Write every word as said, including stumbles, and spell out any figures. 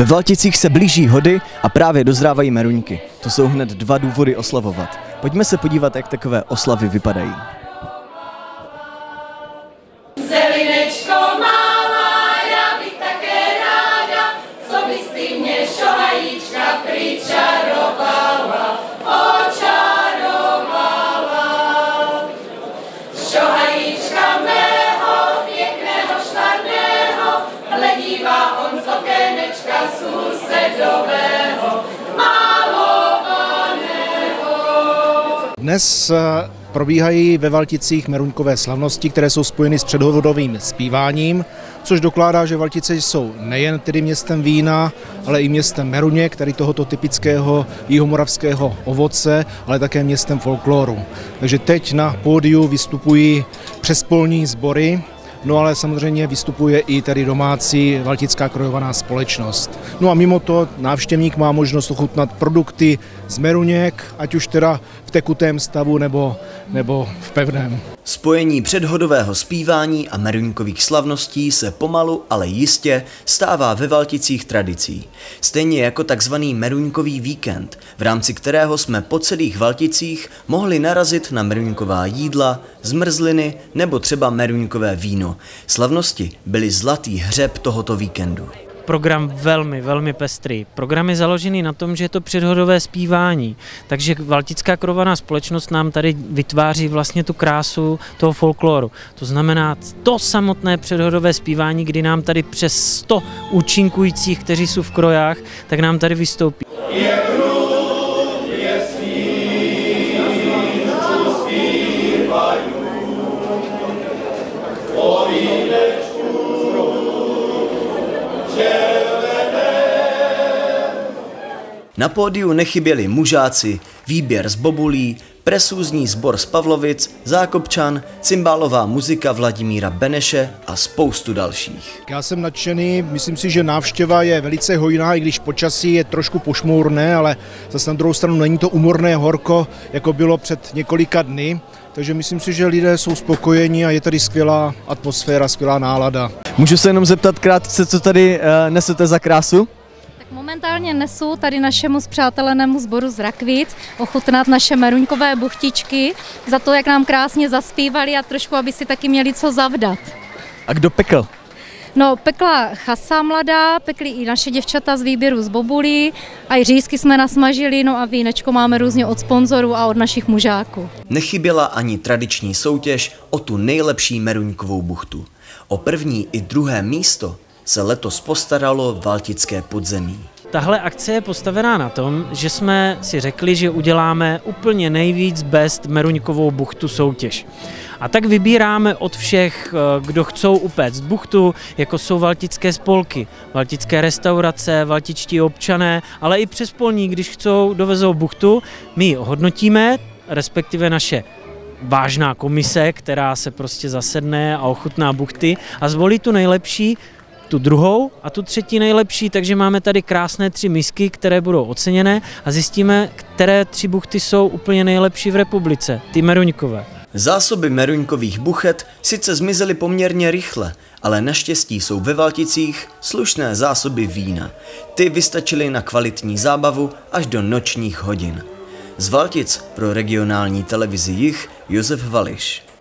Ve Valticích se blíží hody a právě dozrávají meruňky. To jsou hned dva důvody oslavovat. Pojďme se podívat, jak takové oslavy vypadají. Zelinečko malá, já bych také ráda, co bys ty mě šohajíčka pričarovala, očarovala. Šohajíčka mého, pěkného švarného, hledívá on z okénečka sousedového, malovaného. Dnes probíhají ve Valticích meruňkové slavnosti, které jsou spojeny s předhodovým zpíváním, což dokládá, že Valtice jsou nejen tedy městem vína, ale i městem meruněk, tedy tohoto typického jihomoravského ovoce, ale také městem folkloru. Takže teď na pódiu vystupují přespolní sbory, no ale samozřejmě vystupuje i tady domácí valtická krojovaná společnost. No a mimo to návštěvník má možnost ochutnat produkty z meruněk, ať už teda v tekutém stavu nebo, nebo v pevném. Spojení předhodového zpívání a meruňkových slavností se pomalu, ale jistě stává ve Valticích tradicí. Stejně jako takzvaný meruňkový víkend, v rámci kterého jsme po celých Valticích mohli narazit na meruňková jídla, zmrzliny nebo třeba meruňkové víno. Slavnosti byly zlatý hřeb tohoto víkendu. Program velmi, velmi pestrý. Program je založený na tom, že je to předhodové zpívání, takže Valtická krojovaná společnost nám tady vytváří vlastně tu krásu toho folkloru. To znamená to samotné předhodové zpívání, kdy nám tady přes sto účinkujících, kteří jsou v krojách, tak nám tady vystoupí. Na pódiu nechyběli mužáci, výběr z bobulí, presúzní sbor z Pavlovic, Zákopčan, cymbálová muzika Vladimíra Beneše a spoustu dalších. Já jsem nadšený, myslím si, že návštěva je velice hojná, i když počasí je trošku pošmourné, ale zase na druhou stranu není to úmorné horko, jako bylo před několika dny. Takže myslím si, že lidé jsou spokojení a je tady skvělá atmosféra, skvělá nálada. Můžu se jenom zeptat krátce, co tady uh, nesete za krásu? Momentálně nesu tady našemu spřátelenému sboru z Rakvic ochutnat naše meruňkové buchtičky za to, jak nám krásně zaspívali a trošku, aby si taky měli co zavdat. A kdo pekl? No, pekla chasa mladá, pekli i naše děvčata z výběru z bobulí, a i řízky jsme nasmažili, no a vínečko máme různě od sponzorů a od našich mužáků. Nechyběla ani tradiční soutěž o tu nejlepší meruňkovou buchtu. O první i druhé místo se letos postaralo Valtické podzemí. Tahle akce je postavená na tom, že jsme si řekli, že uděláme úplně nejvíc best meruňkovou buchtu soutěž. A tak vybíráme od všech, kdo chcou upéct buchtu, jako jsou valtické spolky, valtické restaurace, valtičtí občané, ale i přespolní, když chcou, dovezou buchtu, my ji ohodnotíme, respektive naše vážná komise, která se prostě zasedne a ochutná buchty a zvolí tu nejlepší, tu druhou a tu třetí nejlepší, takže máme tady krásné tři misky, které budou oceněné a zjistíme, které tři buchty jsou úplně nejlepší v republice, ty meruňkové. Zásoby meruňkových buchet sice zmizely poměrně rychle, ale naštěstí jsou ve Valticích slušné zásoby vína. Ty vystačily na kvalitní zábavu až do nočních hodin. Z Valtic pro regionální televizi Jih Josef Vališ.